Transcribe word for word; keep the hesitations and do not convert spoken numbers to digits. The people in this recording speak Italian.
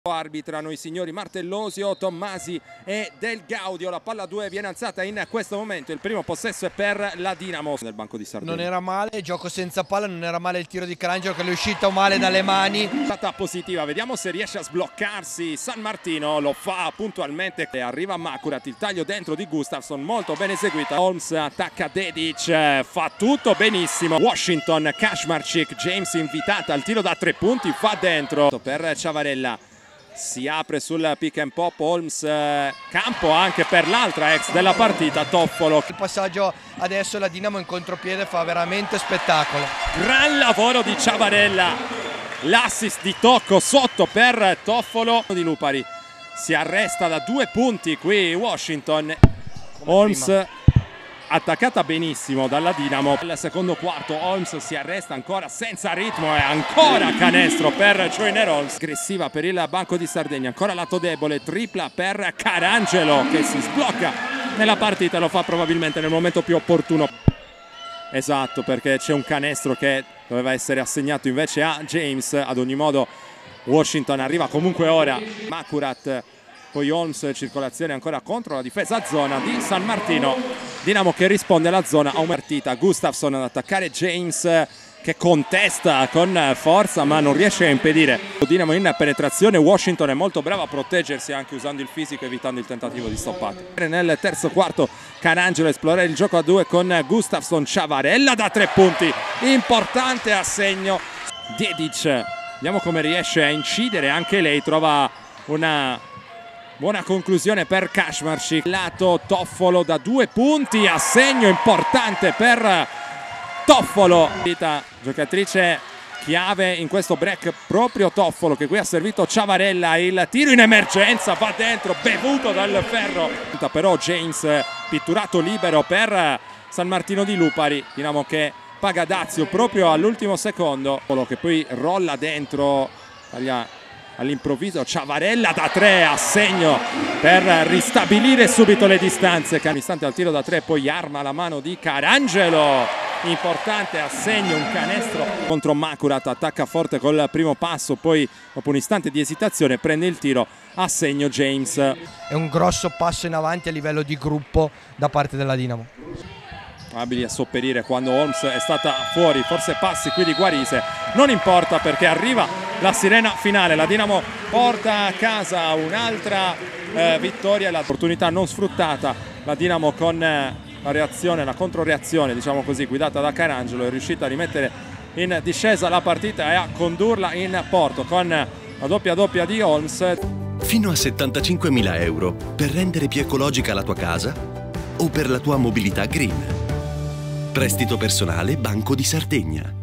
Arbitrano i signori Martellosio, Tommasi e Del Gaudio. La palla due viene alzata in questo momento. Il primo possesso è per la Dinamo nel banco di Sardegna. Non era male, gioco senza palla, non era male il tiro di Carangelo che è uscito male dalle mani. È stata positiva, vediamo se riesce a sbloccarsi San Martino, lo fa puntualmente e arriva Makurat, il taglio dentro di Gustafsson, molto ben eseguita. Holmes attacca Dedic, fa tutto benissimo. Washington, Kaczmarczyk, James invitata al tiro da tre punti, fa dentro per Ciavarella. Si apre sul pick and pop Holmes, eh, campo anche per l'altra ex della partita, Toffolo. Il passaggio adesso la Dinamo in contropiede fa veramente spettacolo. Gran lavoro di Ciavarella, l'assist di tocco sotto per Toffolo di Lupari. Si arresta da due punti qui Washington. Holmes prima. Attaccata benissimo dalla Dinamo. Nel secondo quarto Holmes si arresta ancora senza ritmo e ancora canestro per Joyner Holmes. Aggressiva per il banco di Sardegna, ancora lato debole, tripla per Carangelo che si sblocca nella partita, lo fa probabilmente nel momento più opportuno. Esatto, perché c'è un canestro che doveva essere assegnato invece a James. Ad ogni modo Washington arriva comunque ora. Makurat, poi Holmes, circolazione ancora contro la difesa zona di San Martino. Dinamo che risponde alla zona a una partita. Gustafsson ad attaccare James che contesta con forza ma non riesce a impedire. Dinamo in penetrazione, Washington è molto bravo a proteggersi anche usando il fisico, evitando il tentativo di stoppata. Nel terzo quarto Carangelo esplorare il gioco a due con Gustafsson. Ciavarella da tre punti, importante assegno. Dedic, vediamo come riesce a incidere, anche lei trova una buona conclusione per Kaczmarczyk. Lato Toffolo da due punti, assegno importante per Toffolo. Giocatrice chiave in questo break proprio Toffolo, che qui ha servito Ciavarella. Il tiro in emergenza va dentro, bevuto dal ferro. Però James pitturato libero per San Martino di Lupari. Dinamo che paga dazio proprio all'ultimo secondo, che poi rolla dentro, taglia all'improvviso Ciavarella da tre, assegno per ristabilire subito le distanze. Un istante al tiro da tre, poi arma la mano di Carangelo, importante assegno, un canestro contro Makurat, attacca forte col primo passo, poi dopo un istante di esitazione prende il tiro, assegno James. È un grosso passo in avanti a livello di gruppo da parte della Dinamo. Abili a sopperire quando Holmes è stata fuori, forse passi qui di Guarise, non importa perché arriva la sirena finale. La Dinamo porta a casa un'altra eh, vittoria, l'opportunità non sfruttata. La Dinamo con eh, la reazione, la controreazione, diciamo così, guidata da Carangelo, è riuscita a rimettere in discesa la partita e a condurla in porto con la doppia doppia di Holmes. Fino a settantacinquemila euro per rendere più ecologica la tua casa o per la tua mobilità green. Prestito personale Banco di Sardegna.